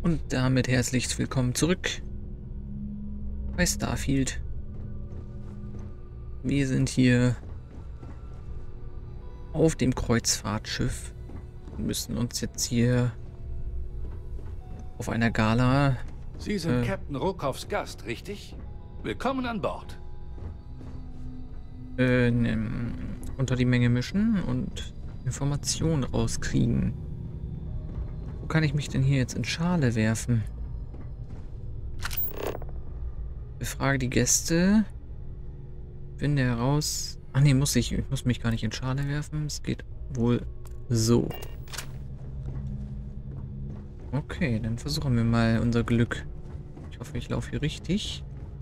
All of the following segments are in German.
Und damit herzlich willkommen zurück bei Starfield. Wir sind hier auf dem Kreuzfahrtschiff und müssen uns jetzt hier auf einer Gala... Sie sind Captain Rokoffs Gast, richtig? Willkommen an Bord. unter die Menge mischen und Informationen rauskriegen. Wo kann ich mich denn hier jetzt in Schale werfen? Befrage die Gäste. Finde heraus... Ach nee, ich muss mich gar nicht in Schale werfen. Es geht wohl so. Okay, dann versuchen wir mal unser Glück. Ich hoffe, ich laufe hier richtig.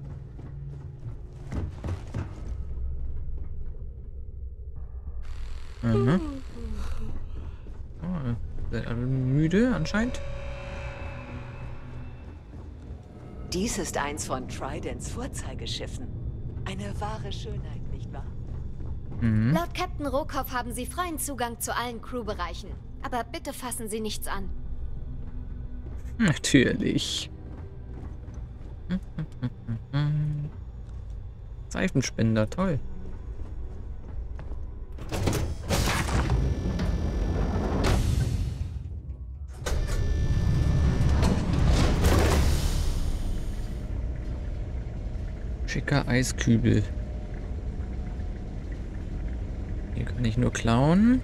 Aha. Oh, seid alle müde anscheinend? Dies ist eins von Tridents Vorzeigeschiffen. Eine wahre Schönheit, nicht wahr? Mhm. Laut Captain Rokoff haben Sie freien Zugang zu allen Crewbereichen. Aber bitte fassen Sie nichts an. Natürlich. Seifenspender, toll. Schicker Eiskübel. Hier kann ich nur klauen.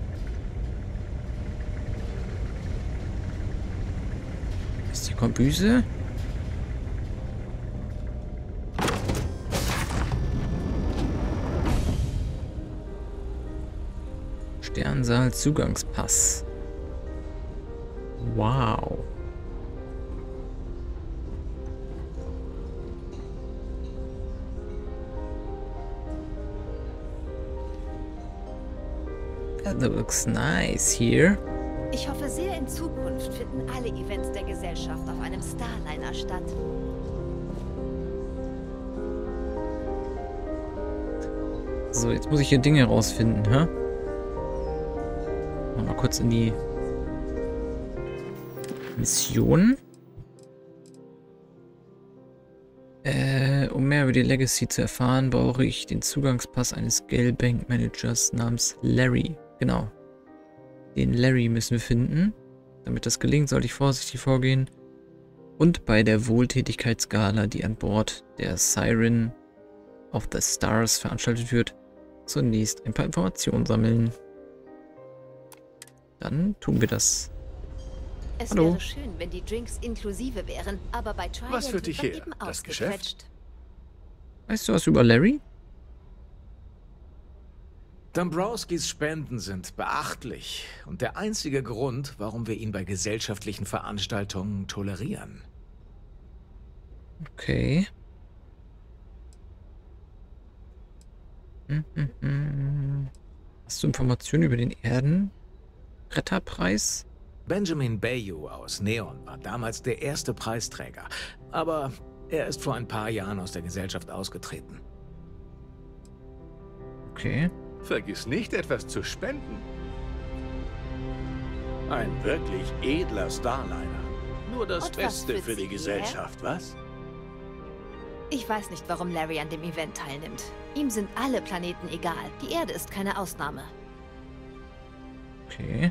Ist die Kombüse? Sternsaal Zugangspass. Wow. That looks nice here. Ich hoffe sehr, in Zukunft finden alle Events der Gesellschaft auf einem Starliner statt. So, jetzt muss ich hier Dinge rausfinden, hä? Mal kurz in die Mission. Um mehr über die Legacy zu erfahren, brauche ich den Zugangspass eines Gale-Bank-Managers namens Larry. Genau. Den Larry müssen wir finden. Damit das gelingt, sollte ich vorsichtig vorgehen. Und bei der Wohltätigkeitsgala, die an Bord der Siren of the Stars veranstaltet wird, zunächst ein paar Informationen sammeln. Dann tun wir das. Es Hallo. wäre schön, wenn die Drinks inklusive wären, aber bei Trident Was führt dich wird man her? eben Das Geschäft? ausgequetscht. Weißt du was über Larry? Dombrowskis Spenden sind beachtlich und der einzige Grund, warum wir ihn bei gesellschaftlichen Veranstaltungen tolerieren. Okay. Hast du Informationen über den Erdenretterpreis? Benjamin Bayou aus Neon war damals der erste Preisträger, aber er ist vor ein paar Jahren aus der Gesellschaft ausgetreten. Okay. Vergiss nicht, etwas zu spenden. Ein wirklich edler Starliner. Nur das Und was Beste führt für Sie die hierher? Gesellschaft, was? Ich weiß nicht, warum Larry an dem Event teilnimmt. Ihm sind alle Planeten egal. Die Erde ist keine Ausnahme. Okay.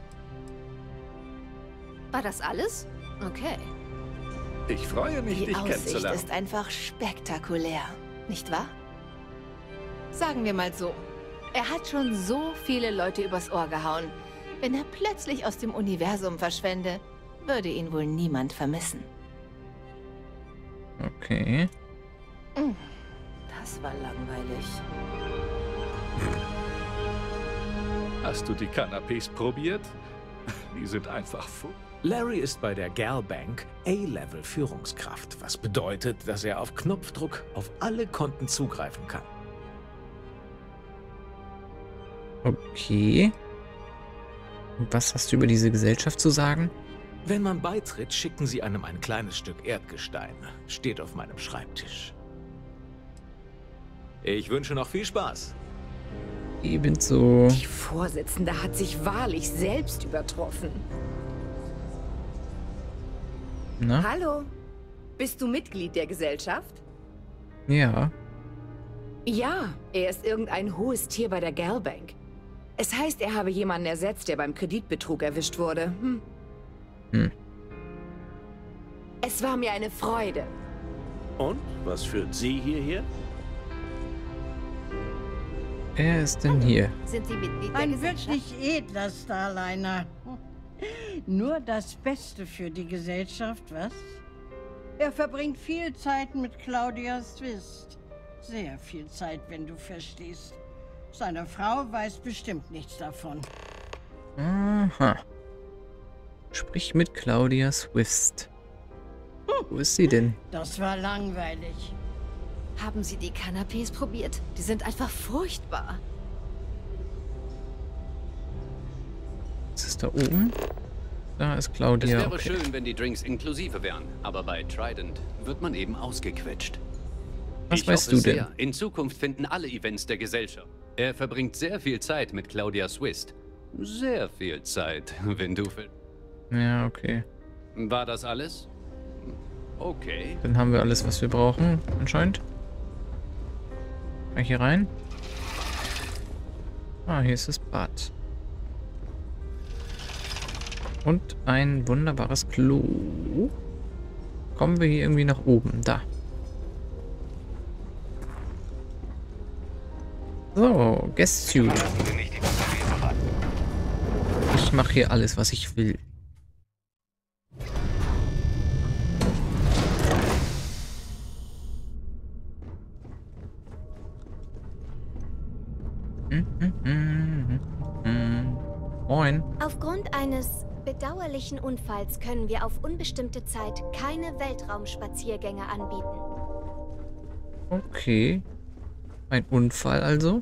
War das alles? Okay. Ich freue mich, Die dich Aussicht kennenzulernen. ist einfach spektakulär, nicht wahr? Sagen wir mal so. Er hat schon so viele Leute übers Ohr gehauen. Wenn er plötzlich aus dem Universum verschwände, würde ihn wohl niemand vermissen. Okay. Das war langweilig. Hast du die Canapés probiert? Die sind einfach Larry ist bei der Gal Bank A-Level Führungskraft, was bedeutet, dass er auf Knopfdruck auf alle Konten zugreifen kann. Okay. Und was hast du über diese Gesellschaft zu sagen? Wenn man beitritt, schicken sie einem ein kleines Stück Erdgestein. Steht auf meinem Schreibtisch. Ich wünsche noch viel Spaß. Ebenso. Die Vorsitzende hat sich wahrlich selbst übertroffen. Na? Hallo. Bist du Mitglied der Gesellschaft? Ja. Ja, er ist irgendein hohes Tier bei der Galbank. Es heißt, er habe jemanden ersetzt, der beim Kreditbetrug erwischt wurde. Es war mir eine Freude. Und? Was führt Sie hierher? Wer ist denn hier? Sind Sie Mitglied der Ein Gesellschaft? wirklich edler Starliner. Nur das Beste für die Gesellschaft, was? Er verbringt viel Zeit mit Claudia Swist. Sehr viel Zeit, wenn du verstehst. Seine Frau weiß bestimmt nichts davon. Aha. Sprich mit Claudia Swist. Wo ist sie denn? Das war langweilig. Haben Sie die Canapés probiert? Die sind einfach furchtbar. Ist es da oben? Da ist Es Claudia. wäre Okay. schön, wenn die Drinks inklusive wären, aber bei Trident wird man eben ausgequetscht. Was Ich weißt hoffe du denn? sehr, in Zukunft finden alle Events der Gesellschaft. Er verbringt sehr viel Zeit mit Claudia Swist. Sehr viel Zeit, wenn du willst. Ja, okay. War das alles? Okay. Dann haben wir alles, was wir brauchen, anscheinend. Mal hier rein. Ah, hier ist das Bad. Und ein wunderbares Klo. Kommen wir hier irgendwie nach oben? Da. So, Guest Suit. Ich mache hier alles, was ich will. Moin. Aufgrund eines bedauerlichen Unfalls können wir auf unbestimmte Zeit keine Weltraumspaziergänge anbieten. Okay. Ein Unfall also.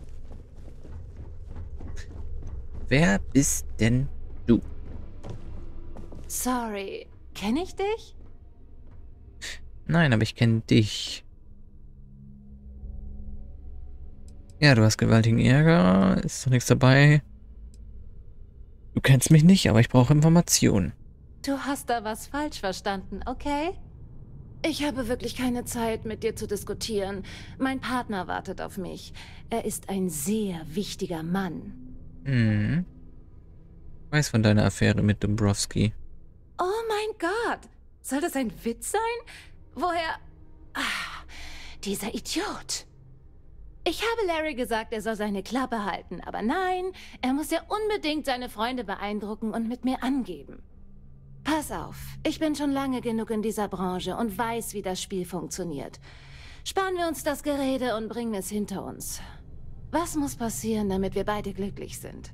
Wer bist denn du? Sorry, kenne ich dich? Nein, aber ich kenne dich. Ja, du hast gewaltigen Ärger. Ist doch nichts dabei. Du kennst mich nicht, aber ich brauche Informationen. Du hast da was falsch verstanden, okay? Ich habe wirklich keine Zeit, mit dir zu diskutieren. Mein Partner wartet auf mich. Er ist ein sehr wichtiger Mann. Hm. Weiß von deiner Affäre mit Dombrowski. Oh mein Gott! Soll das ein Witz sein? Woher... dieser Idiot. Ich habe Larry gesagt, er soll seine Klappe halten, aber nein, er muss ja unbedingt seine Freunde beeindrucken und mit mir angeben. Pass auf, ich bin schon lange genug in dieser Branche und weiß, wie das Spiel funktioniert. Sparen wir uns das Gerede und bringen es hinter uns. Was muss passieren, damit wir beide glücklich sind?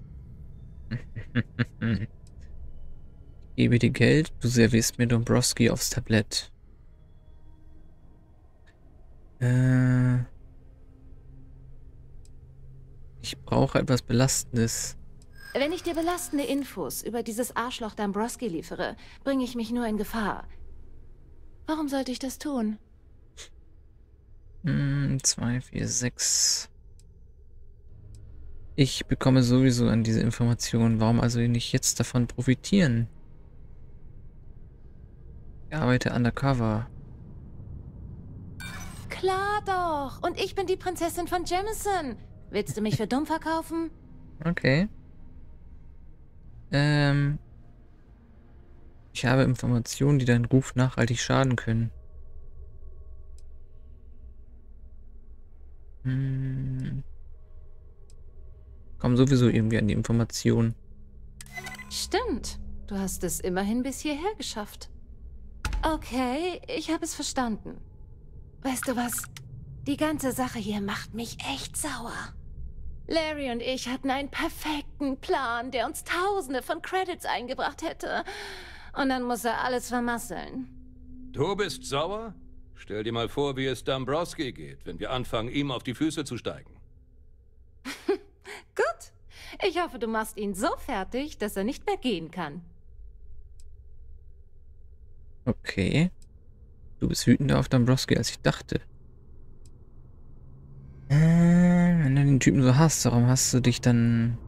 Ich gebe dir Geld, du servierst mir Dombrowski aufs Tablett. Ich brauche etwas Belastendes. Wenn ich dir belastende Infos über dieses Arschloch Dombrowski liefere, bringe ich mich nur in Gefahr. Warum sollte ich das tun? 2, 4, 6. Ich bekomme sowieso an diese Informationen. Warum also nicht jetzt davon profitieren? Ich arbeite undercover. Klar doch. Und ich bin die Prinzessin von Jemison. Willst du mich für dumm verkaufen? Okay. Ich habe Informationen, die deinen Ruf nachhaltig schaden können. Komm sowieso irgendwie an die Informationen. Stimmt. Du hast es immerhin bis hierher geschafft. Okay, ich habe es verstanden. Weißt du was? Die ganze Sache hier macht mich echt sauer. Larry und ich hatten einen perfekten Plan, der uns Tausende von Credits eingebracht hätte. Und dann muss er alles vermasseln. Du bist sauer? Stell dir mal vor, wie es Dombrowski geht, wenn wir anfangen, ihm auf die Füße zu steigen. Gut. Ich hoffe, du machst ihn so fertig, dass er nicht mehr gehen kann. Okay. Du bist wütender auf Dombrowski, als ich dachte. Wenn du den Typen so hast, warum hast du ihn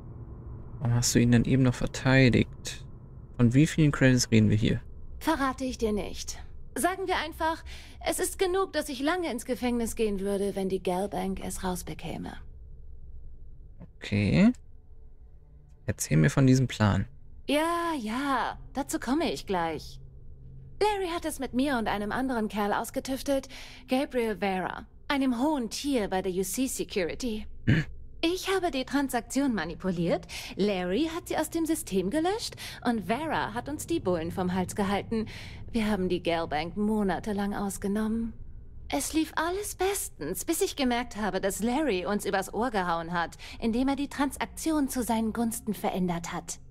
dann eben noch verteidigt? Von wie vielen Credits reden wir hier? Verrate ich dir nicht. Sagen wir einfach, es ist genug, dass ich lange ins Gefängnis gehen würde, wenn die Galbank es rausbekäme. Okay. Erzähl mir von diesem Plan. Ja, dazu komme ich gleich. Larry hat es mit mir und einem anderen Kerl ausgetüftelt, Gabriel Vera, einem hohen Tier bei der UC Security. Ich habe die Transaktion manipuliert, Larry hat sie aus dem System gelöscht und Vera hat uns die Bullen vom Hals gehalten. Wir haben die Galbank monatelang ausgenommen. Es lief alles bestens, bis ich gemerkt habe, dass Larry uns übers Ohr gehauen hat, indem er die Transaktion zu seinen Gunsten verändert hat.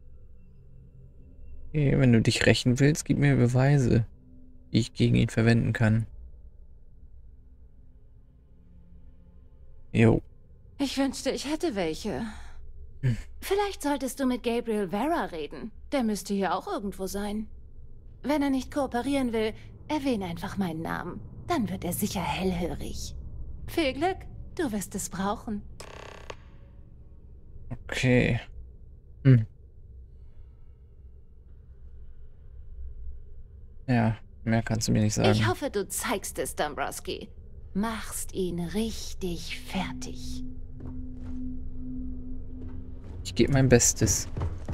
Okay, wenn du dich rächen willst, gib mir Beweise, die ich gegen ihn verwenden kann. Jo. Ich wünschte, ich hätte welche. Vielleicht solltest du mit Gabriel Vera reden. Der müsste hier auch irgendwo sein. Wenn er nicht kooperieren will, erwähne einfach meinen Namen. Dann wird er sicher hellhörig. Viel Glück, du wirst es brauchen. Okay. Ja, mehr kannst du mir nicht sagen. Ich hoffe, du zeigst es, Dombrowski. Machst ihn richtig fertig. Ich gebe mein Bestes.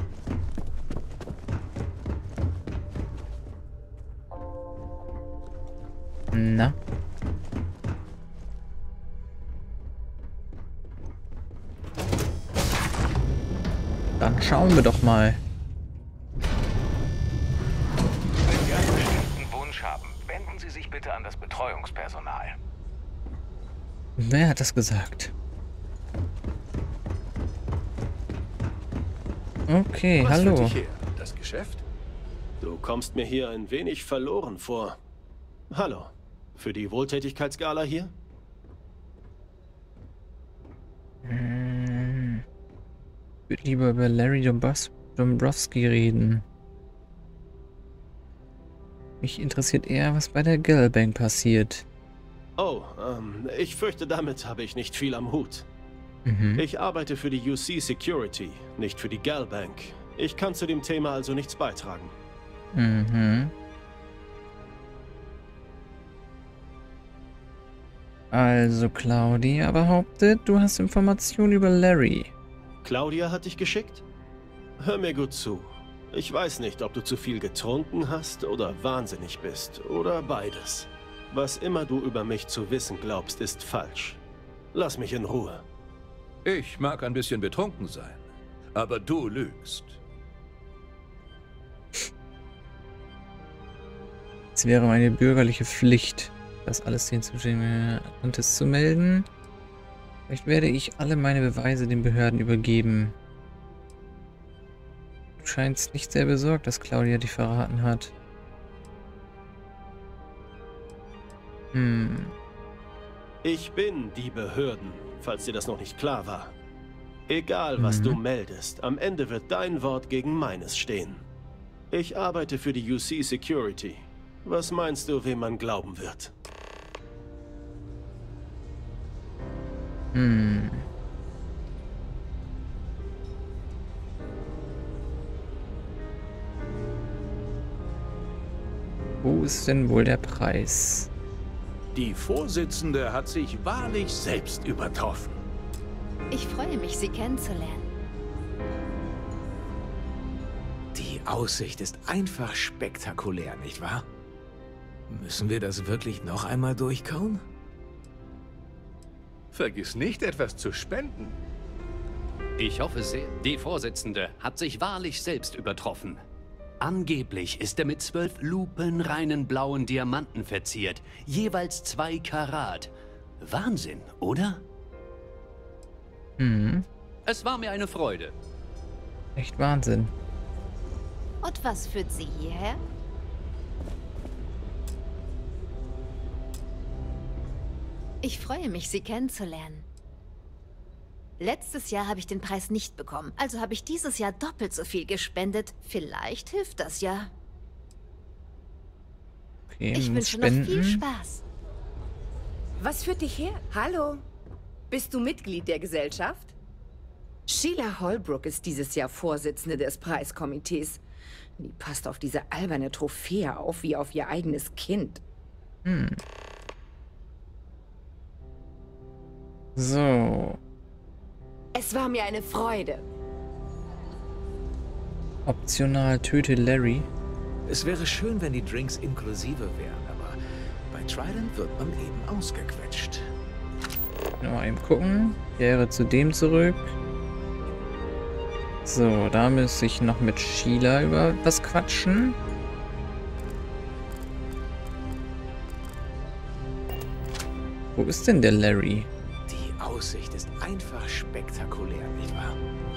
Na? Dann schauen wir doch mal. Wenn Sie einen bestimmten Wunsch haben, wenden Sie sich bitte an das Betreuungspersonal. Wer hat das gesagt? Okay, Was hallo. führt dich her? Das Geschäft? Du kommst mir hier ein wenig verloren vor. Hallo. Für die Wohltätigkeitsgala hier? Ich würde lieber über Larry Dombrowski reden. Mich interessiert eher, was bei der Galbank passiert. Oh, ich fürchte, damit habe ich nicht viel am Hut. Ich arbeite für die UC Security, nicht für die Galbank. Ich kann zu dem Thema also nichts beitragen. Also Claudia behauptet, du hast Informationen über Larry. Claudia hat dich geschickt? Hör mir gut zu. Ich weiß nicht, ob du zu viel getrunken hast oder wahnsinnig bist oder beides. Was immer du über mich zu wissen glaubst, ist falsch. Lass mich in Ruhe. Ich mag ein bisschen betrunken sein, aber du lügst. Es wäre meine bürgerliche Pflicht, das alles den Zuständigen zu melden. Vielleicht werde ich alle meine Beweise den Behörden übergeben. Du scheinst nicht sehr besorgt, dass Claudia dich verraten hat. Ich bin die Behörden, falls dir das noch nicht klar war. Egal, was du meldest, am Ende wird dein Wort gegen meines stehen. Ich arbeite für die UC Security. Was meinst du, wem man glauben wird? Wo ist denn wohl der Preis? Die Vorsitzende hat sich wahrlich selbst übertroffen. Ich freue mich, Sie kennenzulernen. Die Aussicht ist einfach spektakulär, nicht wahr? Müssen wir das wirklich noch einmal durchkauen? Vergiss nicht, etwas zu spenden. Ich hoffe sehr. Die Vorsitzende hat sich wahrlich selbst übertroffen. Angeblich ist er mit 12 lupenreinen blauen Diamanten verziert. Jeweils 2 Karat. Wahnsinn, oder? Es war mir eine Freude. Echt Wahnsinn. Und was führt Sie hierher? Ich freue mich, Sie kennenzulernen. Letztes Jahr habe ich den Preis nicht bekommen, also habe ich dieses Jahr doppelt so viel gespendet. Vielleicht hilft das ja. Okay, Ich wünsche noch viel Spaß. Was führt dich her? Hallo? Bist du Mitglied der Gesellschaft? Sheila Holbrook ist dieses Jahr Vorsitzende des Preiskomitees. Die passt auf diese alberne Trophäe auf wie auf ihr eigenes Kind. So. Es war mir eine Freude. Optional töte Larry. Es wäre schön, wenn die Drinks inklusive wären, aber bei Trident wird man eben ausgequetscht. Mal eben gucken. Kehre zu dem zurück. So, da müsste ich noch mit Sheila über was quatschen. Wo ist denn der Larry? Die Aussicht ist einfach spektakulär, nicht wahr?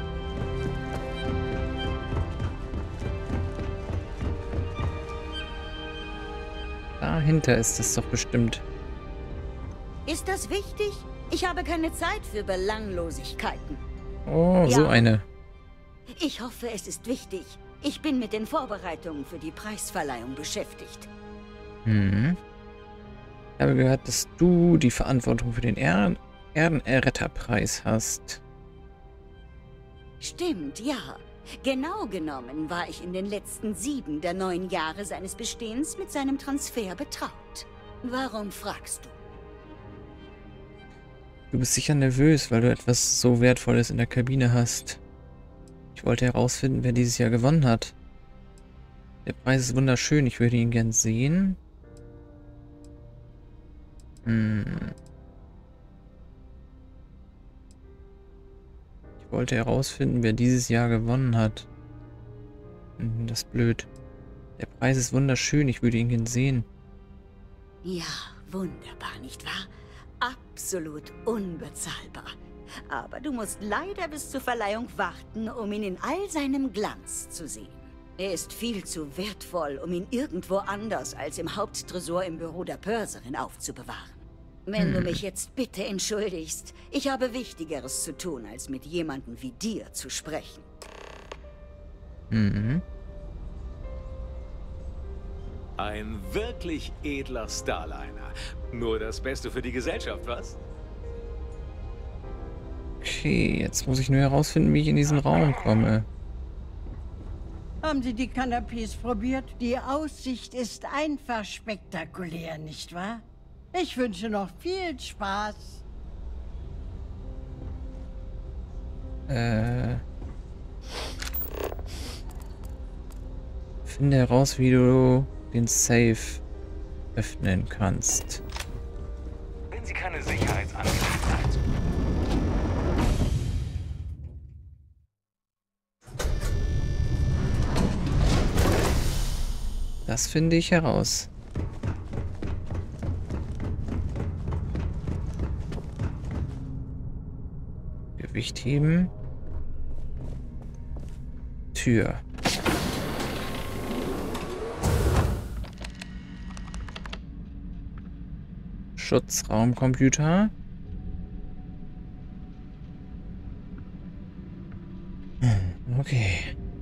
Dahinter ist es doch bestimmt. Ist das wichtig? Ich habe keine Zeit für Belanglosigkeiten. Oh, so eine. Ich hoffe, es ist wichtig. Ich bin mit den Vorbereitungen für die Preisverleihung beschäftigt. Ich habe gehört, dass du die Verantwortung für den Erdenretterpreis hast. Stimmt, ja. Genau genommen war ich in den letzten 7 der 9 Jahre seines Bestehens mit seinem Transfer betraut. Warum fragst du? Du bist sicher nervös, weil du etwas so Wertvolles in der Kabine hast. Ich wollte herausfinden, wer dieses Jahr gewonnen hat. Der Preis ist wunderschön, ich würde ihn gern sehen. Ich wollte herausfinden, wer dieses Jahr gewonnen hat. Das ist blöd. Der Preis ist wunderschön, ich würde ihn gern sehen. Ja, wunderbar, nicht wahr? Absolut unbezahlbar. Aber du musst leider bis zur Verleihung warten, um ihn in all seinem Glanz zu sehen. Er ist viel zu wertvoll, um ihn irgendwo anders als im Haupttresor im Büro der Purserin aufzubewahren. Wenn du mich jetzt bitte entschuldigst, ich habe Wichtigeres zu tun, als mit jemandem wie dir zu sprechen. Ein wirklich edler Starliner. Nur das Beste für die Gesellschaft, was? Okay, jetzt muss ich nur herausfinden, wie ich in diesen Raum komme. Haben Sie die Canapés probiert? Die Aussicht ist einfach spektakulär, nicht wahr? Ich wünsche noch viel Spaß. Finde heraus, wie du den Safe öffnen kannst. Wenn Sie keine Sicherheitsangelegenheit. Das finde ich heraus. Gewicht heben. Tür. Schutzraumcomputer. Okay.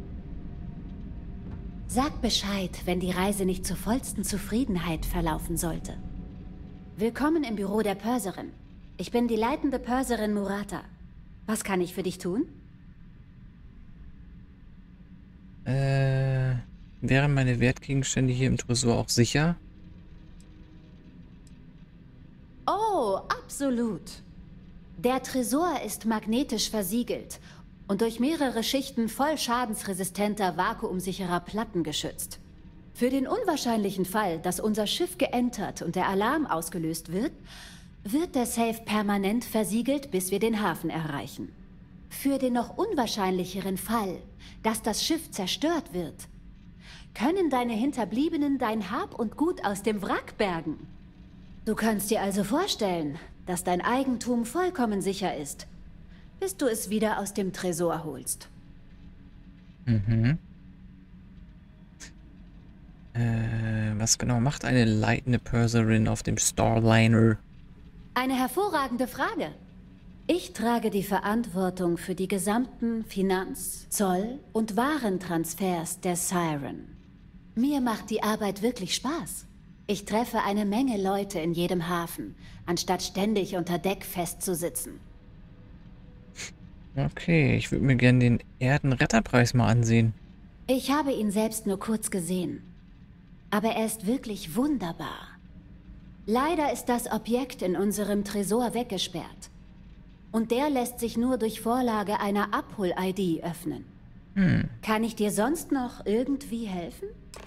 Sag Bescheid, wenn die Reise nicht zur vollsten Zufriedenheit verlaufen sollte. Willkommen im Büro der Purserin. Ich bin die leitende Purserin Murata. Was kann ich für dich tun? Wären meine Wertgegenstände hier im Tresor auch sicher? Oh, absolut. Der Tresor ist magnetisch versiegelt und durch mehrere Schichten voll schadensresistenter, vakuumsicherer Platten geschützt. Für den unwahrscheinlichen Fall, dass unser Schiff geentert und der Alarm ausgelöst wird, wird der Safe permanent versiegelt, bis wir den Hafen erreichen. Für den noch unwahrscheinlicheren Fall, dass das Schiff zerstört wird, können deine Hinterbliebenen dein Hab und Gut aus dem Wrack bergen. Du kannst dir also vorstellen, dass dein Eigentum vollkommen sicher ist, bis du es wieder aus dem Tresor holst. Was genau macht eine leitende Purserin auf dem Starliner? Eine hervorragende Frage. Ich trage die Verantwortung für die gesamten Finanz-, Zoll- und Warentransfers der Siren. Mir macht die Arbeit wirklich Spaß. Ich treffe eine Menge Leute in jedem Hafen, anstatt ständig unter Deck festzusitzen. Okay, ich würde mir gerne den Erdenretterpreis mal ansehen. Ich habe ihn selbst nur kurz gesehen. Aber er ist wirklich wunderbar. Leider ist das Objekt in unserem Tresor weggesperrt. Und der lässt sich nur durch Vorlage einer Abhol-ID öffnen. Kann ich dir sonst noch irgendwie helfen?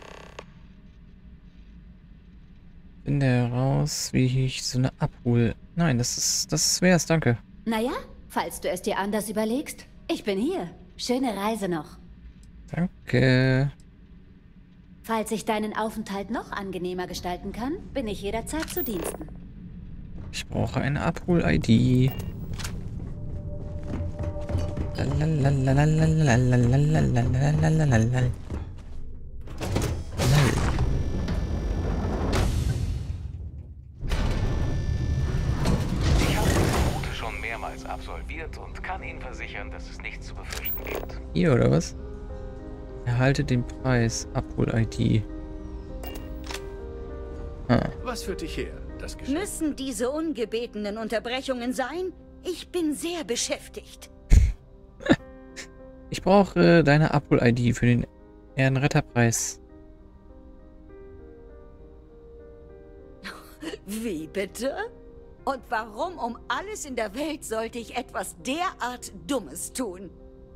Finde heraus, wie ich so eine Abhol... Nein, das wär's, danke. Naja, falls du es dir anders überlegst, ich bin hier. Schöne Reise noch. Danke. Falls ich deinen Aufenthalt noch angenehmer gestalten kann, bin ich jederzeit zu Diensten. Ich brauche eine Abhol-ID. Absolviert und kann Ihnen versichern, dass es nichts zu befürchten gibt. Hier, oder was? Erhalte den Preis. Abhol-ID. Was führt dich her? Das Geschäft? Müssen diese ungebetenen Unterbrechungen sein? Ich bin sehr beschäftigt. Ich brauche deine Abhol-ID für den Ehrenretterpreis. Wie bitte? Und warum um alles in der Welt sollte ich etwas derart Dummes tun?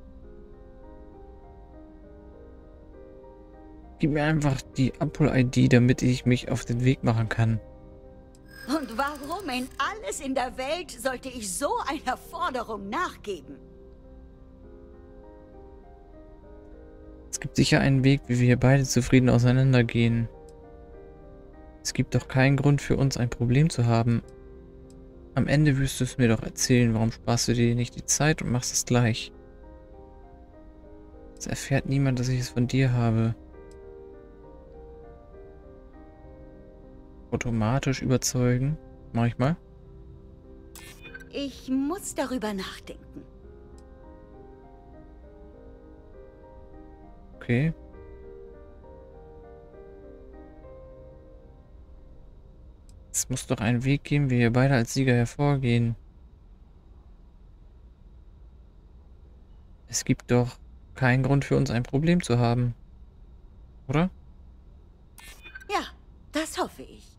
Gib mir einfach die Abhol-ID, damit ich mich auf den Weg machen kann. Und warum in alles in der Welt sollte ich so einer Forderung nachgeben? Es gibt sicher einen Weg, wie wir hier beide zufrieden auseinandergehen. Es gibt doch keinen Grund für uns, ein Problem zu haben. Am Ende wirst du es mir doch erzählen, warum sparst du dir nicht die Zeit und machst es gleich. Es erfährt niemand, dass ich es von dir habe. Automatisch überzeugen. Mach ich mal. Ich muss darüber nachdenken. Okay. Es muss doch einen Weg geben, wie wir beide als Sieger hervorgehen. Es gibt doch keinen Grund für uns, ein Problem zu haben. Oder? Ja, das hoffe ich.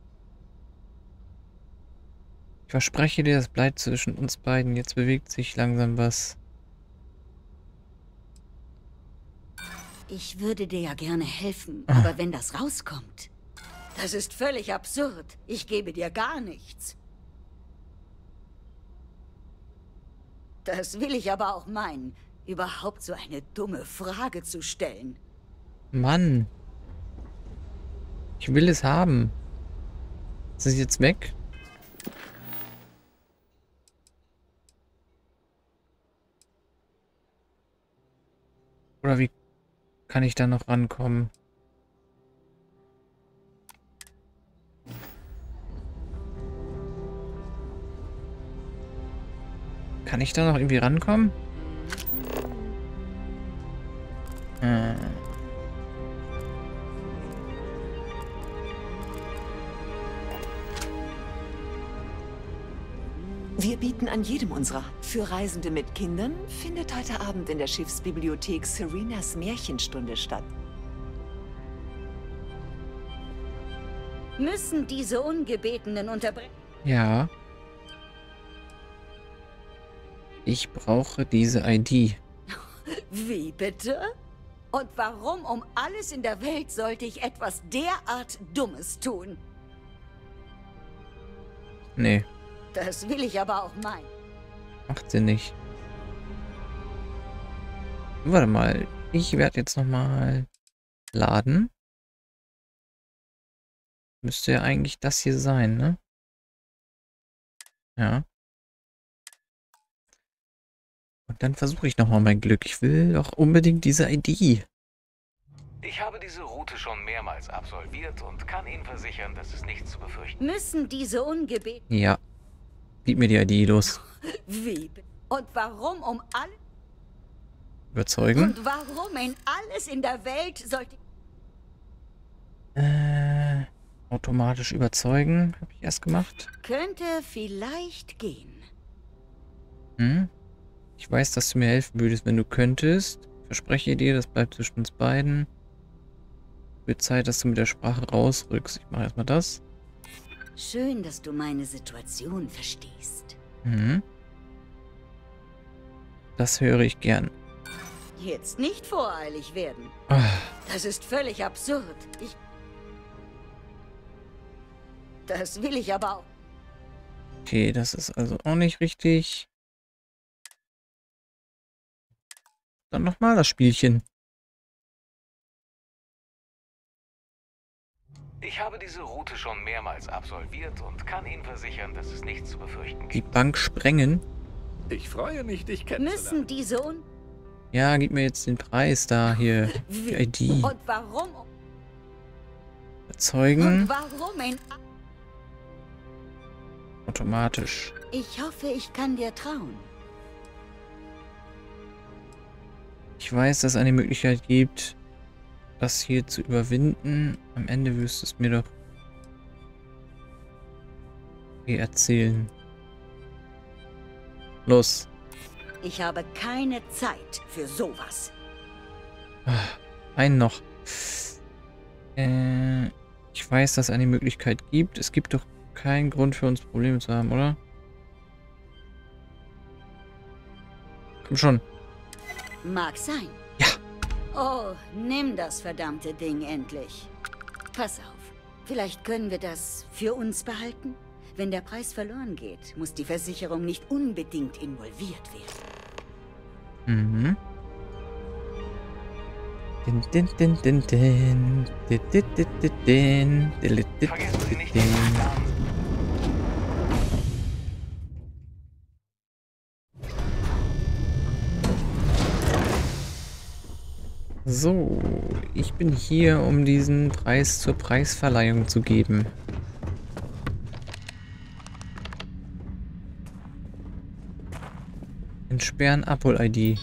Ich verspreche dir, es bleibt zwischen uns beiden. Jetzt bewegt sich langsam was. Ich würde dir ja gerne helfen, aber wenn das rauskommt... Das ist völlig absurd. Ich gebe dir gar nichts. Das will ich aber auch meinen, überhaupt so eine dumme Frage zu stellen. Mann. Ich will es haben. Ist es jetzt weg? Oder wie kann ich da noch rankommen? Kann ich da noch irgendwie rankommen? Wir bieten an jedem unserer. Für Reisende mit Kindern findet heute Abend in der Schiffsbibliothek Serenas Märchenstunde statt. Müssen diese ungebetenen Unterbrechungen... Ja. Ich brauche diese ID. Wie bitte? Und warum um alles in der Welt sollte ich etwas derart Dummes tun? Nee. Das will ich aber auch meinen. Macht sie nicht. Warte mal. Ich werde jetzt nochmal laden. Müsste ja eigentlich das hier sein, ne? Ja. Und dann versuche ich nochmal mein Glück. Ich will doch unbedingt diese ID. Ich habe diese Route schon mehrmals absolviert und kann Ihnen versichern, dass es nichts zu befürchten. Müssen diese ungebeten... Ja. Gib mir die ID, los. Wie? Und warum um alles... Überzeugen? Und warum in alles in der Welt sollte... Automatisch überzeugen, habe ich erst gemacht. Könnte vielleicht gehen. Hm? Ich weiß, dass du mir helfen würdest, wenn du könntest. verspreche dir, das bleibt zwischen uns beiden. Wird Zeit, dass du mit der Sprache rausrückst. Ich mache erstmal das. Schön, dass du meine Situation verstehst. Mhm. Das höre ich gern. Jetzt nicht voreilig werden. Das ist völlig absurd. Das will ich aber auch. Okay, das ist also auch nicht richtig. Dann nochmal das Spielchen. Ich habe diese Route schon mehrmals absolviert und kann Ihnen versichern, dass es nichts zu befürchten gibt. Die Bank sprengen. Ich freue mich, dich kennenzulernen. Müssen diese Ja, gib mir jetzt den Preis da hier. Die ID. Und warum? Erzeugen. Und warum in... Automatisch. Ich hoffe, ich kann dir trauen. Ich weiß, dass es eine Möglichkeit gibt, das hier zu überwinden. Am Ende wirst du es mir doch erzählen. Los. Ich habe keine Zeit für sowas. Einen noch. Ich weiß, dass es eine Möglichkeit gibt. Es gibt doch keinen Grund für uns Probleme zu haben, oder? Komm schon. Mag sein. Ja. Oh, nimm das verdammte Ding endlich. Pass auf. Vielleicht können wir das für uns behalten? Wenn der Preis verloren geht, muss die Versicherung nicht unbedingt involviert werden. Mhm. Din, din, din, din, din. Din, din, din, din, din. Din, din, Vergessen Sie nicht, din. So, ich bin hier, um diesen Preis zur Preisverleihung zu geben. Entsperren Abhol-ID.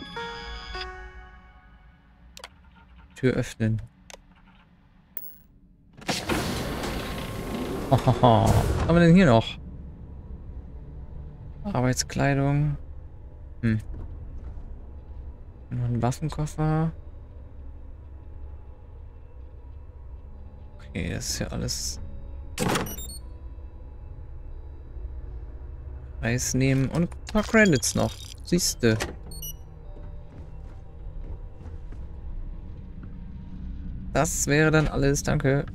Tür öffnen. Hahaha. Was haben wir denn hier noch? Arbeitskleidung. Noch ein Waffenkoffer. Okay, das ist ja alles. Preis nehmen und ein paar Credits noch. Siehste. Das wäre dann alles. Danke.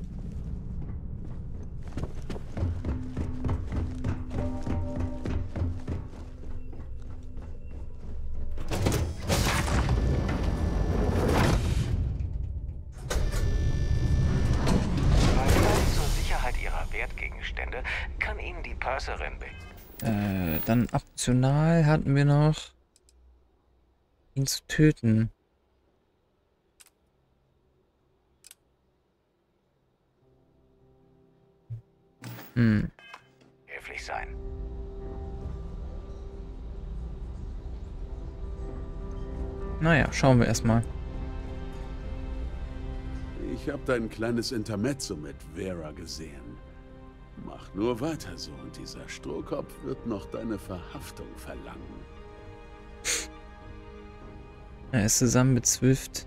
Zur Sicherheit Ihrer Wertgegenstände kann Ihnen die Purserin Dann optional hatten wir noch, ihn zu töten. behilflich sein. Naja, schauen wir erstmal. Ich habe dein kleines Intermezzo mit Vera gesehen. Mach nur weiter so und dieser Strohkopf wird noch deine Verhaftung verlangen. Er ist zusammen mit Zwist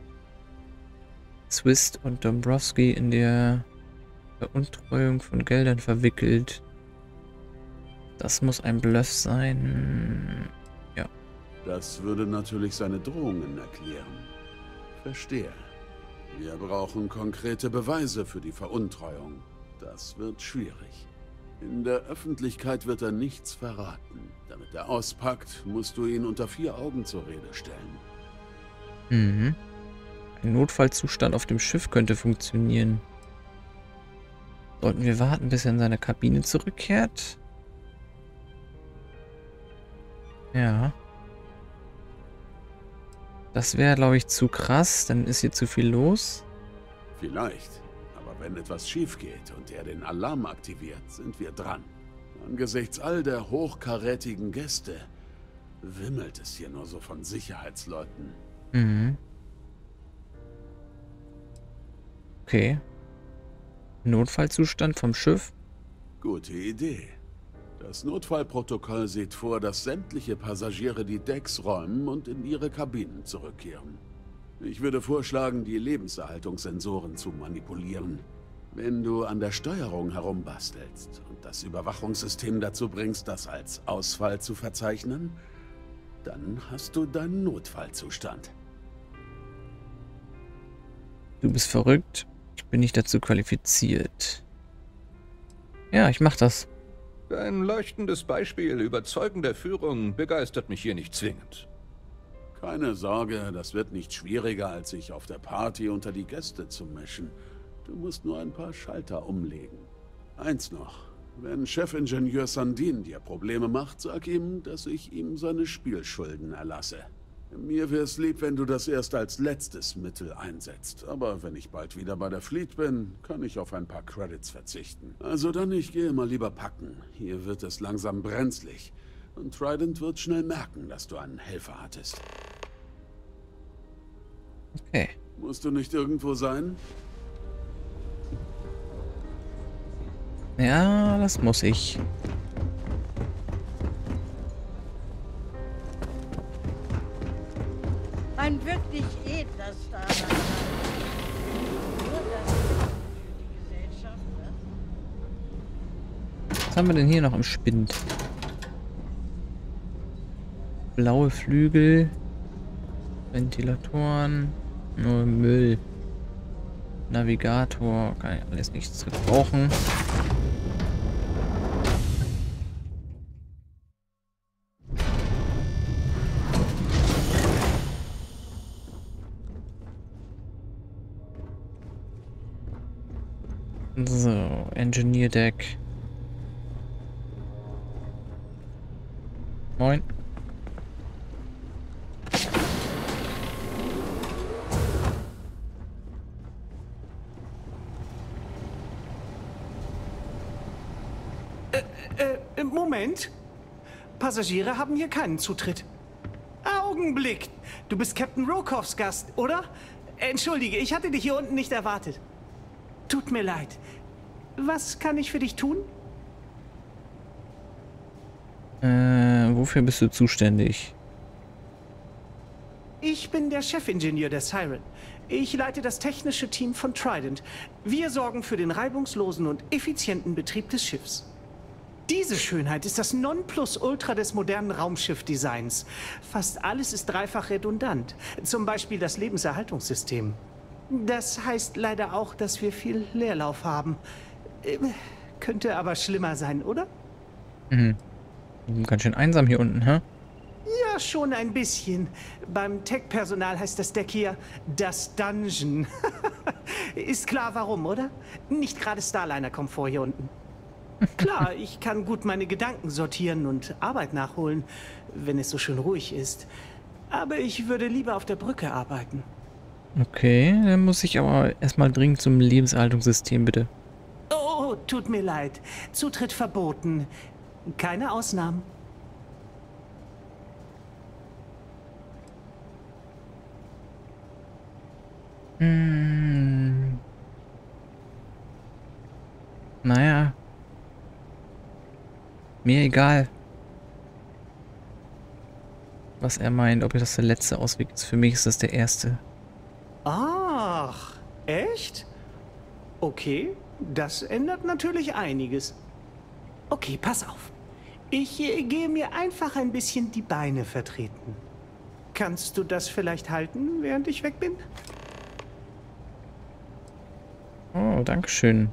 und Dombrowski in der Veruntreuung von Geldern verwickelt. Das muss ein Bluff sein. Ja. Das würde natürlich seine Drohungen erklären. Verstehe. Wir brauchen konkrete Beweise für die Veruntreuung. Das wird schwierig. In der Öffentlichkeit wird er nichts verraten. Damit er auspackt, musst du ihn unter 4 Augen zur Rede stellen. Mhm. Ein Notfallzustand auf dem Schiff könnte funktionieren. Sollten wir warten, bis er in seine Kabine zurückkehrt? Ja. Das wäre, glaube ich, zu krass. Dann ist hier zu viel los. Vielleicht. Aber wenn etwas schief geht und er den Alarm aktiviert, sind wir dran. Angesichts all der hochkarätigen Gäste wimmelt es hier nur so von Sicherheitsleuten. Mhm. Okay. Notfallzustand vom Schiff. Gute Idee. Das Notfallprotokoll sieht vor, dass sämtliche Passagiere die Decks räumen und in ihre Kabinen zurückkehren. Ich würde vorschlagen, die Lebenserhaltungssensoren zu manipulieren. Wenn du an der Steuerung herumbastelst und das Überwachungssystem dazu bringst, das als Ausfall zu verzeichnen, dann hast du deinen Notfallzustand. Du bist verrückt. Ich bin nicht dazu qualifiziert. Ja, ich mach das. Dein leuchtendes Beispiel überzeugender Führung begeistert mich hier nicht zwingend. Keine Sorge, das wird nicht schwieriger, als sich auf der Party unter die Gäste zu mischen. Du musst nur ein paar Schalter umlegen. Eins noch. Wenn Chefingenieur Sandin dir Probleme macht, sag ihm, dass ich ihm seine Spielschulden erlasse. Mir wär's lieb, wenn du das erst als letztes Mittel einsetzt. Aber wenn ich bald wieder bei der Fleet bin, kann ich auf ein paar Credits verzichten. Also dann, ich gehe mal lieber packen. Hier wird es langsam brenzlig. Und Trident wird schnell merken, dass du einen Helfer hattest. Okay. Musst du nicht irgendwo sein? Ja, das muss ich. Ein wirklich edler Starliner. Nur das Beste für die Gesellschaft, was? Was haben wir denn hier noch im Spind? Blaue Flügel. Ventilatoren. Nur Müll. Navigator. Kann ich alles nichts gebrauchen. So, Engineer Deck. Moin. Moment. Passagiere haben hier keinen Zutritt. Augenblick. Du bist Captain Rokoffs Gast, oder? Entschuldige, ich hatte dich hier unten nicht erwartet. Tut mir leid. Was kann ich für dich tun? Wofür bist du zuständig? Ich bin der Chefingenieur der Siren. Ich leite das technische Team von Trident. Wir sorgen für den reibungslosen und effizienten Betrieb des Schiffs. Diese Schönheit ist das Nonplusultra des modernen Raumschiffdesigns. Fast alles ist dreifach redundant. Zum Beispiel das Lebenserhaltungssystem. Das heißt leider auch, dass wir viel Leerlauf haben. Könnte aber schlimmer sein, oder? Mhm. Ganz schön einsam hier unten, hä? Ja, schon ein bisschen. Beim Tech-Personal heißt das Deck hier das Dungeon. Ist klar warum, oder? Nicht gerade Starliner-Komfort hier unten. Klar, ich kann gut meine Gedanken sortieren und Arbeit nachholen, wenn es so schön ruhig ist. Aber ich würde lieber auf der Brücke arbeiten. Okay, dann muss ich aber erstmal dringend zum Lebenserhaltungssystem, bitte. Oh, tut mir leid. Zutritt verboten. Keine Ausnahmen. Naja. Mir egal. Was er meint, ob das der letzte Ausweg ist. Für mich ist das der erste. Ach, echt? Okay, das ändert natürlich einiges. Okay, pass auf. Ich gehe mir einfach ein bisschen die Beine vertreten. Kannst du das vielleicht halten, während ich weg bin? Oh, dankeschön.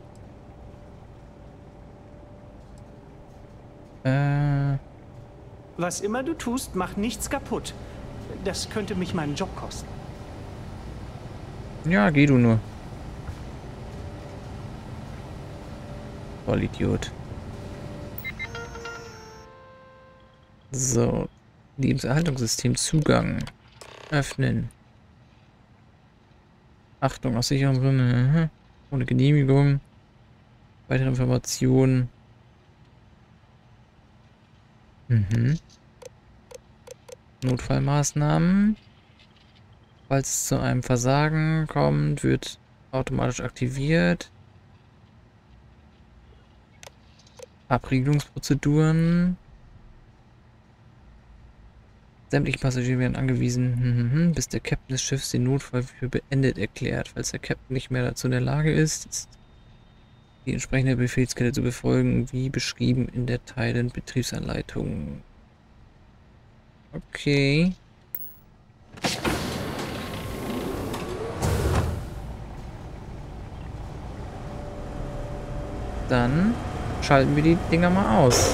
Was immer du tust, mach nichts kaputt. Das könnte mich meinen Job kosten. Ja, geh du nur. Voll Idiot. So. Lebenserhaltungssystem Zugang. Öffnen. Achtung, aus Sicherungsgründen. Ohne Genehmigung. Weitere Informationen. Notfallmaßnahmen. Falls es zu einem Versagen kommt, wird automatisch aktiviert. Abriegelungsprozeduren. Sämtliche Passagiere werden angewiesen, bis der Captain des Schiffs den Notfall für beendet erklärt. Falls der Captain nicht mehr dazu in der Lage ist, die entsprechende Befehlskette zu befolgen, wie beschrieben in der Trident-Betriebsanleitung. Okay. Dann schalten wir die Dinger mal aus.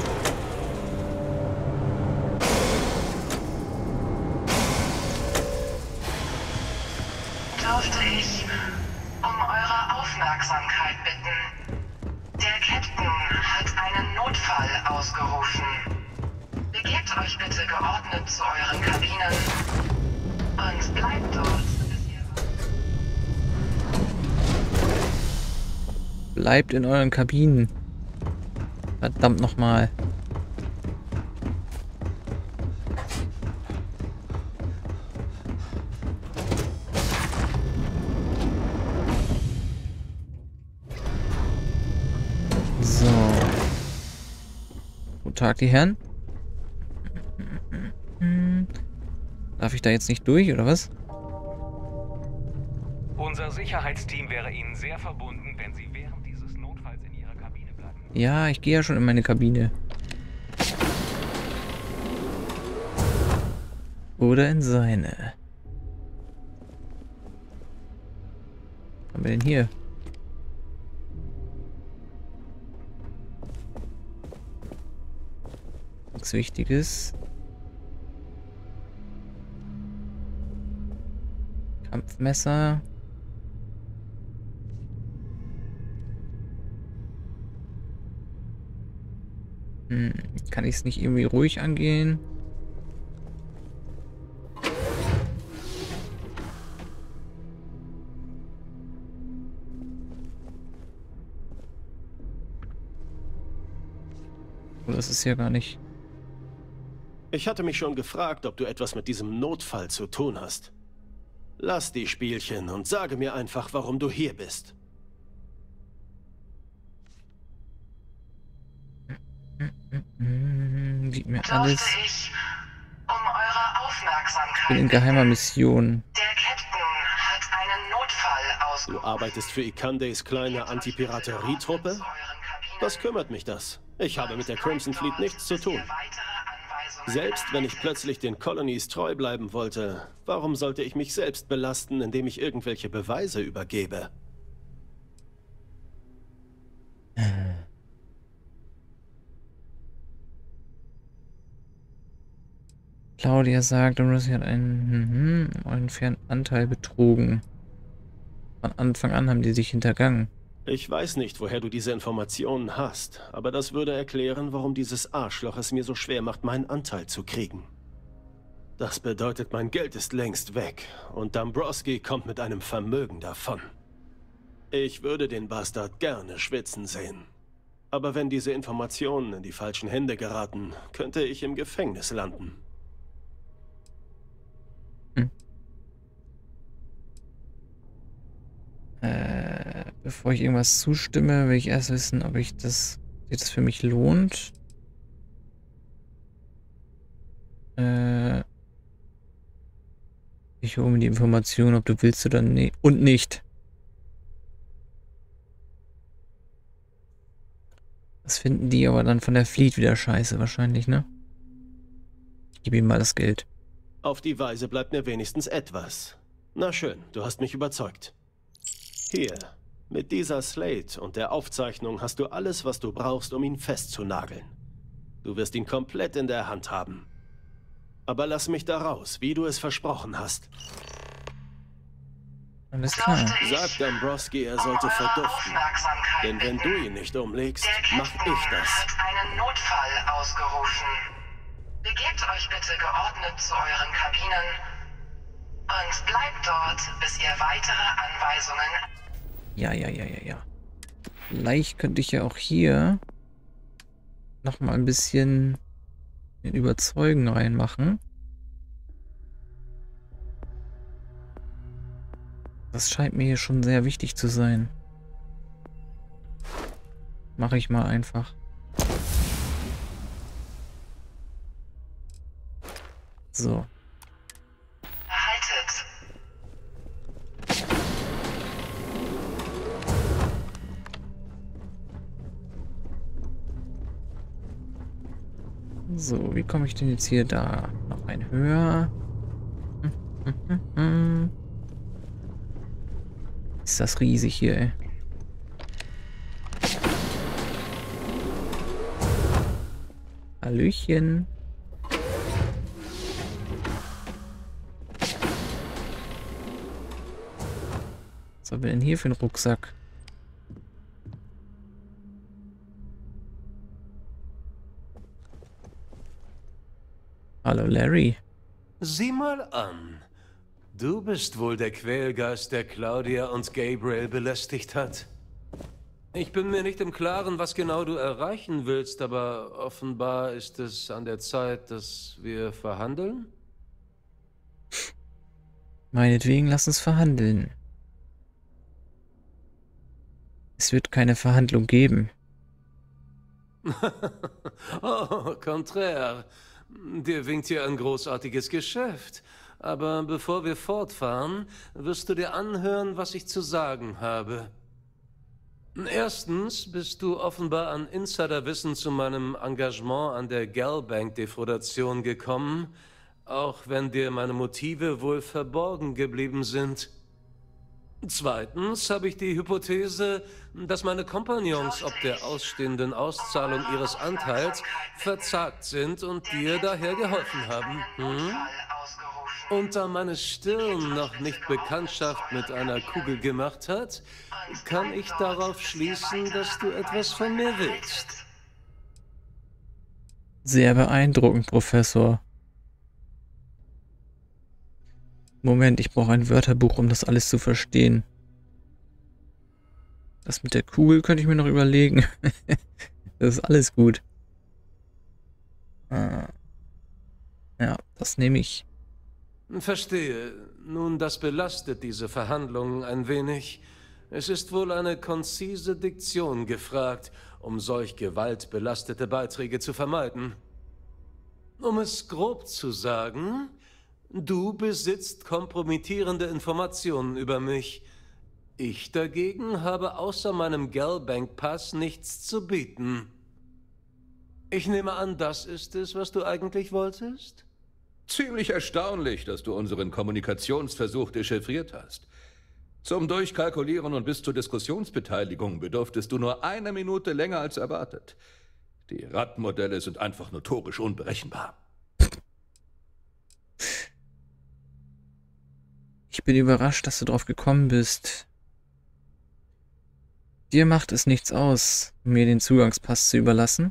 Dürfte ich um eure Aufmerksamkeit bitten? Der Captain hat einen Notfall ausgerufen. Begebt euch bitte geordnet zu euren Kabinen und bleibt dort. Bleibt in euren Kabinen. Verdammt nochmal. So. Guten Tag, die Herren. Darf ich da jetzt nicht durch, oder was? Unser Sicherheitsteam wäre Ihnen sehr verbunden, wenn Sie während dieses Notfalls in Ihrer Kabine bleiben. Ja, ich gehe ja schon in meine Kabine. Oder in seine. Was haben wir denn hier? Nichts Wichtiges. Kampfmesser. Kann ich es nicht irgendwie ruhig angehen? Oder ist es ja gar nicht. Ich hatte mich schon gefragt, ob du etwas mit diesem Notfall zu tun hast. Lass die Spielchen und sage mir einfach, warum du hier bist. Gib mir alles. Ich um eure Aufmerksamkeit. Ich bin in geheimer Mission. Der Captain hat einen Notfall ausgerufen. Du arbeitest für Ikandes kleine Antipiraterietruppe? Was kümmert mich das? Ich habe mit der Crimson Fleet nichts zu tun. Selbst wenn ich plötzlich den Colonies treu bleiben wollte, warum sollte ich mich selbst belasten, indem ich irgendwelche Beweise übergebe? Claudia sagt, Rossi hat einen fairen Anteil betrogen. Von Anfang an haben die sich hintergangen. Ich weiß nicht, woher du diese Informationen hast, aber das würde erklären, warum dieses Arschloch es mir so schwer macht, meinen Anteil zu kriegen. Das bedeutet, mein Geld ist längst weg und Dombrowski kommt mit einem Vermögen davon. Ich würde den Bastard gerne schwitzen sehen. Aber wenn diese Informationen in die falschen Hände geraten, könnte ich im Gefängnis landen. Bevor ich irgendwas zustimme, will ich erst wissen, ob sich das für mich lohnt. Ich hole mir die Information, ob du willst oder nicht. Und nicht. Das finden die aber dann von der Fleet wieder scheiße wahrscheinlich, ne? Ich gebe ihm mal das Geld. Auf die Weise bleibt mir wenigstens etwas. Na schön, du hast mich überzeugt. Hier, mit dieser Slate und der Aufzeichnung hast du alles, was du brauchst, um ihn festzunageln. Du wirst ihn komplett in der Hand haben. Aber lass mich da raus, wie du es versprochen hast. Alles klar. Sag Dombrowski, er sollte verduften. Denn wenn du ihn nicht umlegst, mach ich das. Hat einen Notfall ausgerufen. Begebt euch bitte geordnet zu euren Kabinen und bleibt dort, bis ihr weitere Anweisungen... Ja. Vielleicht könnte ich ja auch hier noch mal ein bisschen den Überzeugen reinmachen. Das scheint mir hier schon sehr wichtig zu sein. Mache ich mal einfach. So. Erhaltet. So, wie komme ich denn jetzt hier da? Noch ein höher. Ist das riesig hier, ey. Hallöchen. Was haben wir denn hier für einen Rucksack? Hallo Larry. Sieh mal an. Du bist wohl der Quälgeist, der Claudia und Gabriel belästigt hat. Ich bin mir nicht im Klaren, was genau du erreichen willst, aber offenbar ist es an der Zeit, dass wir verhandeln? Meinetwegen, lass uns verhandeln. Es wird keine Verhandlung geben. Oh, konträr. Dir winkt hier ein großartiges Geschäft. Aber bevor wir fortfahren, wirst du dir anhören, was ich zu sagen habe. Erstens bist du offenbar an Insiderwissen zu meinem Engagement an der Galbank-Defraudation gekommen, auch wenn dir meine Motive wohl verborgen geblieben sind. Zweitens habe ich die Hypothese, dass meine Kompagnons ob der ausstehenden Auszahlung ihres Anteils verzagt sind und dir daher geholfen haben. Und da meine Stirn noch nicht Bekanntschaft mit einer Kugel gemacht hat, kann ich darauf schließen, dass du etwas von mir willst. Sehr beeindruckend, Professor. Moment, ich brauche ein Wörterbuch, um das alles zu verstehen. Das mit der Kugel könnte ich mir noch überlegen. Das ist alles gut. Ja, das nehme ich. Verstehe. Nun, das belastet diese Verhandlungen ein wenig. Es ist wohl eine konzise Diktion gefragt, um solch gewaltbelastete Beiträge zu vermeiden. Um es grob zu sagen, du besitzt kompromittierende Informationen über mich. Ich dagegen habe außer meinem Galbank-Pass nichts zu bieten. Ich nehme an, das ist es, was du eigentlich wolltest? Ziemlich erstaunlich, dass du unseren Kommunikationsversuch dechiffriert hast. Zum Durchkalkulieren und bis zur Diskussionsbeteiligung bedurftest du nur 1 Minute länger als erwartet. Die RAT-Modelle sind einfach notorisch unberechenbar. Ich bin überrascht, dass du drauf gekommen bist. Dir macht es nichts aus, mir den Zugangspass zu überlassen?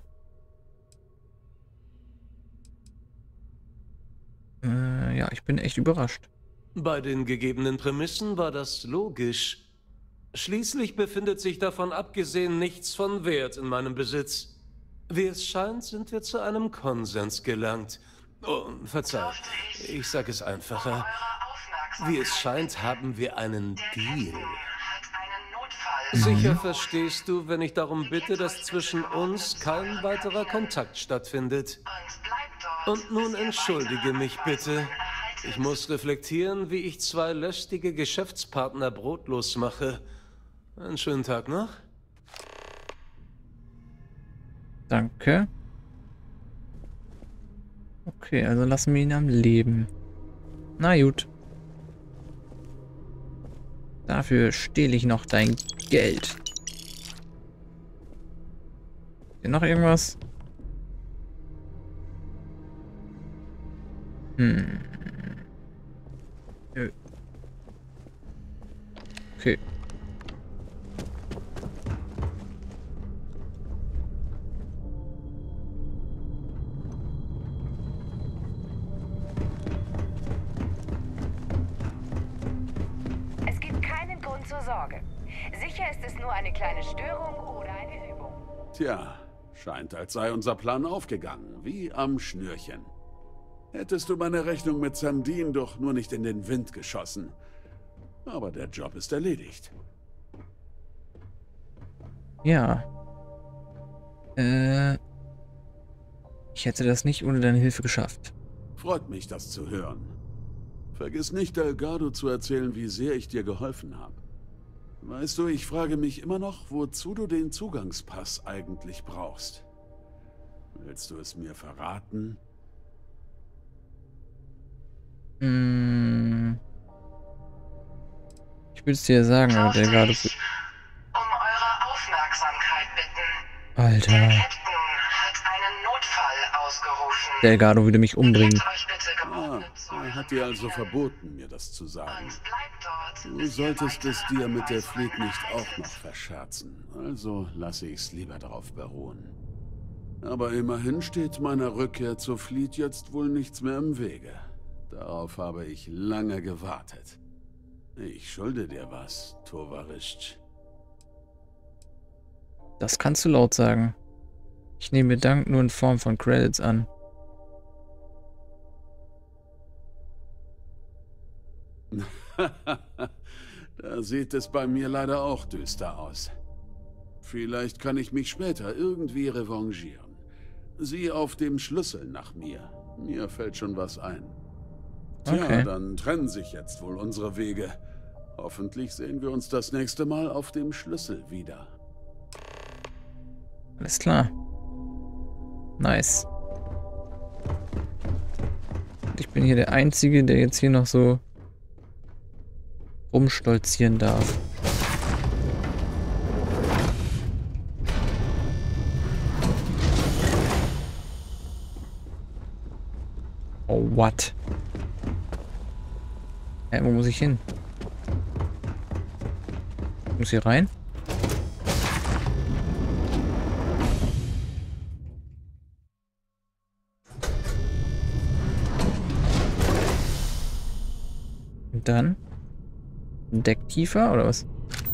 Ja, ich bin echt überrascht. Bei den gegebenen Prämissen war das logisch. Schließlich befindet sich davon abgesehen nichts von Wert in meinem Besitz. Wie es scheint, sind wir zu einem Konsens gelangt. Oh, verzeih, ich sag es einfacher. Wie es scheint, haben wir einen Deal. Sicher verstehst du, wenn ich darum bitte, dass zwischen uns kein weiterer Kontakt stattfindet. Und nun entschuldige mich bitte. Ich muss reflektieren, wie ich 2 lästige Geschäftspartner brotlos mache. Einen schönen Tag noch. Danke. Okay, also lassen wir ihn am Leben. Na gut. Dafür stehle ich noch dein Geld. Hier noch irgendwas? Nö. Okay. Es gibt keinen Grund zur Sorge. Sicher ist es nur eine kleine Störung oder eine Übung. Tja, scheint, als sei unser Plan aufgegangen, wie am Schnürchen. Hättest du meine Rechnung mit Sandin doch nur nicht in den Wind geschossen. Aber der Job ist erledigt. Ja. Ich hätte das nicht ohne deine Hilfe geschafft. Freut mich, das zu hören. Vergiss nicht, Delgado zu erzählen, wie sehr ich dir geholfen habe. Weißt du, ich frage mich immer noch, wozu du den Zugangspass eigentlich brauchst. Willst du es mir verraten? Ich will es dir sagen, aber Delgado... Um eure Aufmerksamkeit bitten. Alter. Der Captain hat einen Notfall ausgerufen. Delgado würde mich umbringen. Er hat dir also verboten, mir das zu sagen. Du solltest es dir mit der Fleet nicht auch noch verscherzen. Also lasse ich es lieber darauf beruhen. Aber immerhin steht meiner Rückkehr zur Fleet jetzt wohl nichts mehr im Wege. Darauf habe ich lange gewartet. Ich schulde dir was, Tovarisch. Das kannst du laut sagen. Ich nehme Dank nur in Form von Credits an. Da sieht es bei mir leider auch düster aus. Vielleicht kann ich mich später irgendwie revanchieren. Sieh auf dem Schlüssel nach mir. Mir fällt schon was ein. Tja, Okay. Dann trennen sich jetzt wohl unsere Wege. Hoffentlich sehen wir uns das nächste Mal auf dem Schlüssel wieder. Alles klar. Nice. Und ich bin hier der Einzige, der jetzt hier noch so rumstolzieren darf. Oh, what? Wo muss ich hin? Ich muss hier rein? Und dann? Ein Deck tiefer oder was?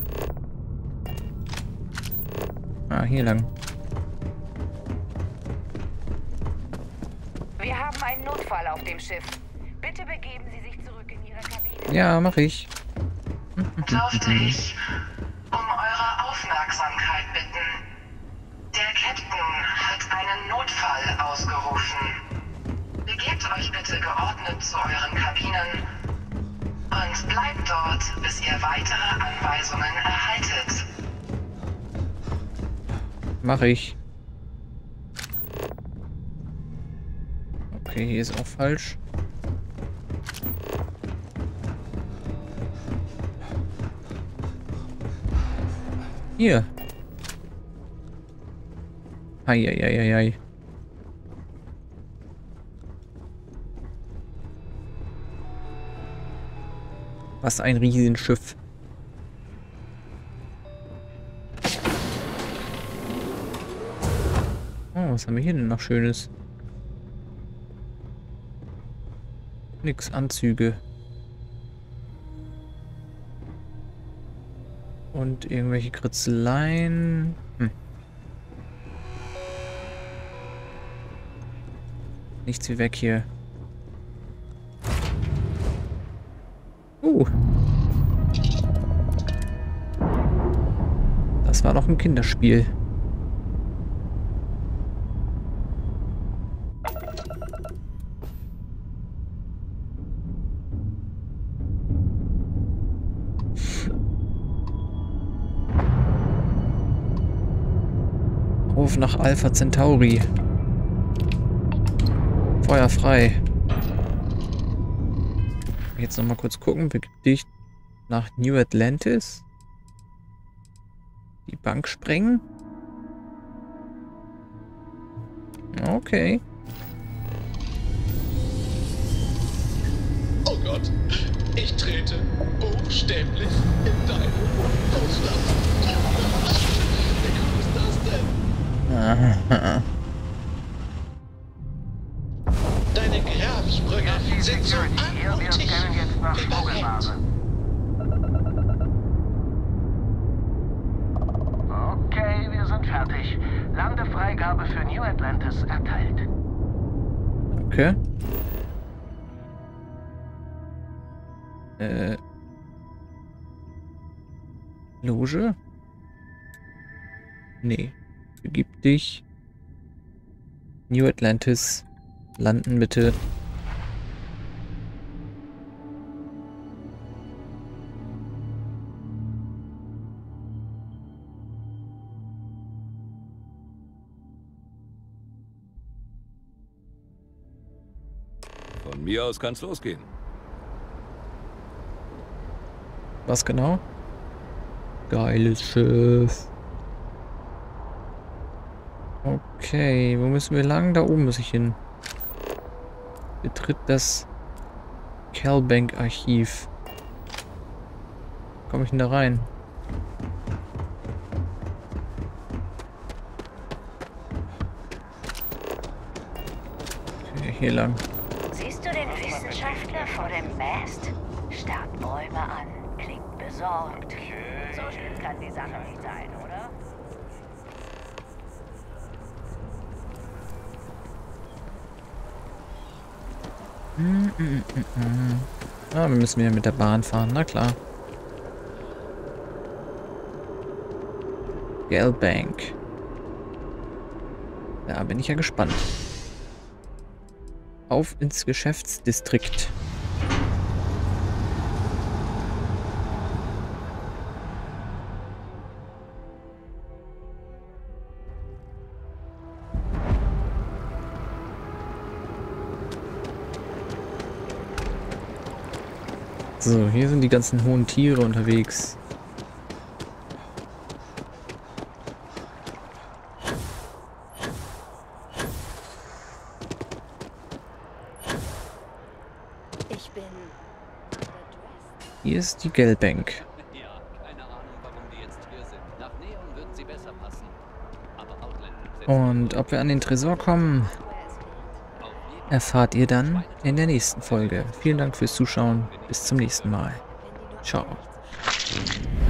Ah, hier lang. Wir haben einen Notfall auf dem Schiff. Bitte begeben Sie sich zurück in Ihre Kabine. Ja, mache ich. Durfte ich um eure Aufmerksamkeit bitten. Der Captain hat einen Notfall ausgerufen. Begebt euch bitte geordnet zu euren Kabinen und bleibt dort, bis ihr weitere Anweisungen erhaltet. Mache ich. Okay, hier ist auch falsch. Hier. Eieieiei. Was ein Riesenschiff. Oh, was haben wir hier denn noch Schönes? Nix, Anzüge. Und irgendwelche Kritzeleien. Nichts wie weg hier. Das war doch ein Kinderspiel. Ruf nach Alpha Centauri. Feuer frei. Jetzt noch mal kurz gucken. Begib dich nach New Atlantis. Die Bank sprengen. Okay. Oh Gott, ich trete buchstäblich in deine Fußstapfen. Wie cool ist das denn? Deine Grabsprünge sind so anmutig überragt. Okay, wir sind fertig. Landefreigabe für New Atlantis erteilt. Okay. Loge? Nee. Begib dich. New Atlantis. Landen bitte. mir aus kann's losgehen. Was genau? Geiles Schiff. Okay, wo müssen wir lang? Da oben muss ich hin. Betritt das Galbank-Archiv. Komme ich denn da rein? Okay, hier lang. Siehst du den Wissenschaftler vor dem Mast? Starrt Bäume an, klingt besorgt. So schlimm kann die Sache nicht sein, oder? Ah, wir müssen wieder mit der Bahn fahren, na klar. Galbank. Da bin ich ja gespannt. Auf ins Geschäftsdistrikt. So, hier sind die ganzen hohen Tiere unterwegs. Hier ist die Galbank. Und ob wir an den Tresor kommen, erfahrt ihr dann in der nächsten Folge. Vielen Dank fürs Zuschauen. Bis zum nächsten Mal. Ciao.